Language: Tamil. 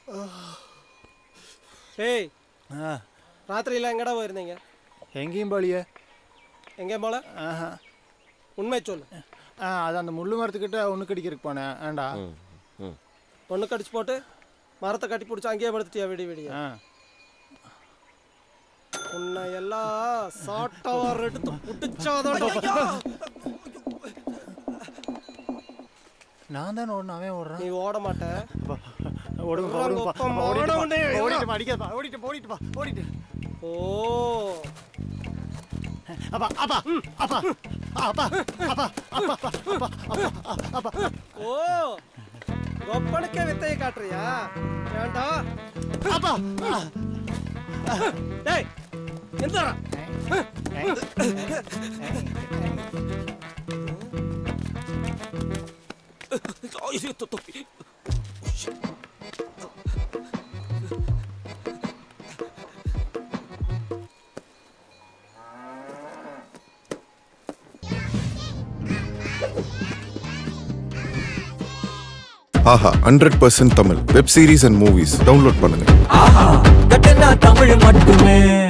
ஏய் ராத்திரியில எங்கடா போயிருந்தீங்க? எங்கேயும் போலியே. எங்கேயும் போல? உண்மை சொல்லு. அது அந்த முள்ளு மரத்துக்கிட்ட ஒன்று கடிக்கிறதுக்கு போனேன். ஏண்டா ஒன்று கடிச்சு போட்டு மரத்தை கட்டி பிடிச்சி அங்கேயே படுத்துட்டியா விடிய? உன்னை எல்லாம் சாட்டவர் எடுத்து புடிச்சாதான். நான் தானே ஓடணும், அவன் ஓடுறான். நீ ஓட மாட்ட. ஓ ஓ ஒப்பனுக்கே வித்தையை காட்டுறியா? ஏண்டா டேய் எந்தடா Aha 100% Tamil web series and movies download பண்ணுங்க. ஆஹா தமிழ் மட்டுமே.